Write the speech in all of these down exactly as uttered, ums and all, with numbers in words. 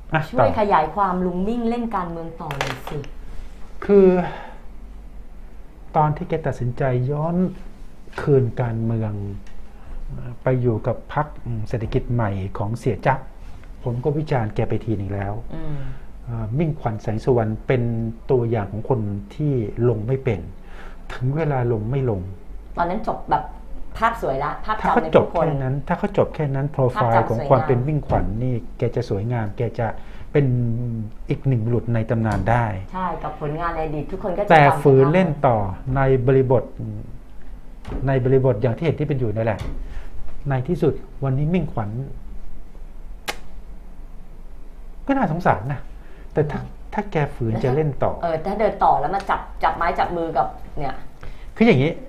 ช่วยขยายความลุงมิ่งเล่นการเมืองต่อเลยสิคือตอนที่แกตัดสินใจย้อนคืนการเมืองไปอยู่กับพรรคเศรษฐกิจใหม่ของเสียจั๊บผมก็วิจารณ์แกไปทีหนึ่งแล้วมิ่งขวัญแสงสุวรรณเป็นตัวอย่างของคนที่ลงไม่เป็นถึงเวลาลงไม่ลงตอนนั้นจบแบบภาพสวยละภาพจำในทุกคนนั้นถ้าเขาจบแค่นั้นโปรไฟล์ของความเป็นมิ่งขวัญนี่แกจะสวยงามแกจะเป็นอีกหนึ่งบุรุษในตำนานได้ใช่กับผลงานในอดีตทุกคนก็จะแต่ฝืนเล่นต่อในบริบทในบริบทอย่างที่เห็นที่เป็นอยู่นั่นแหละในที่สุดวันนี้มิ่งขวัญก็น่าสงสารนะแต่ถ้าถ้าแกฝืนจะเล่นต่อเออถ้าเดินต่อแล้วมาจับจับไม้จับมือกับเนี่ยคืออย่างนี้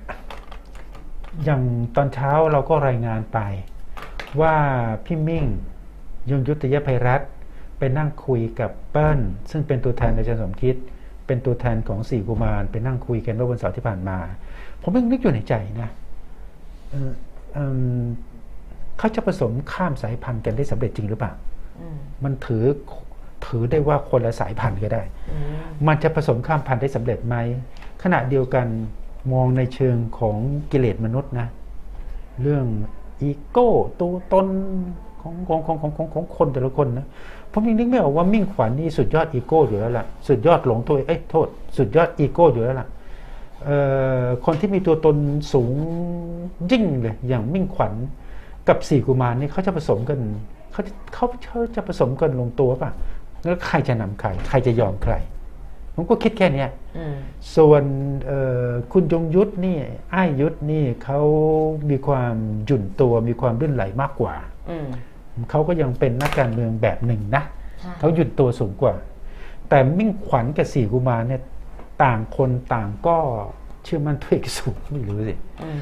อย่างตอนเช้าเราก็รายงานไปว่าพี่มิ่งยงยุติยภัยรัตน์ไปนั่งคุยกับเปิ้ลซึ่งเป็นตัวแทนอาจารย์สมคิดเป็นตัวแทนของสี่กุมารไปนั่งคุยกันเมื่อวันเสาร์ที่ผ่านมาผมยังนึกอยู่ในใจนะเออเออเขาจะผสมข้ามสายพันธุ์กันได้สำเร็จจริงหรือเปล่ามันถือถือได้ว่าคนละสายพันธุ์ก็ได้มันจะผสมข้ามพันธุ์ได้สำเร็จไหมขณะเดียวกันมองในเชิงของกิเลสมนุษย์นะเรื่องอีโก้ตัวตนของของของของของของคนแต่ละคนนะผมยังนึกไม่ออกว่ามิ่งขวัญนี่สุดยอดอีโก้อยู่แล้วล่ะสุดยอดหลงตัวเอ้ยโทษสุดยอดอีโก้อยู่แล้วล่ะคนที่มีตัวตนสูงยิ่งเลยอย่างมิ่งขวัญกับสี่กุมารนี่เขาจะผสมกันเขาเขาเขาจะผสมกันลงตัวป่ะแล้วใครจะนำใครใครจะยอมใครผมก็คิดแค่นี้ส่วนคุณยงยุทธนี่อ้ายยุทธนี่เขามีความหยุ่นตัวมีความลื่นไหลมากกว่าเขาก็ยังเป็นนักการเมืองแบบหนึ่งนะเขาหยุ่นตัวสูงกว่าแต่มิ่งขวัญกับสี่กุมารเนี่ยต่างคนต่างก็เชื่อมั่นตัวเองสูงไม่รู้สิ